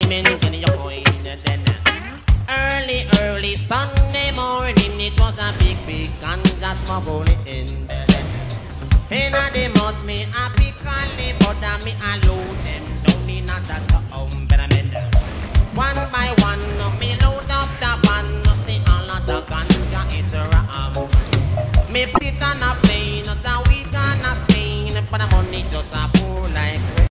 minting your coin. Then early Sunday morning, it was a big ganja smoke in the den. In the mud me a pick and the butter me a load them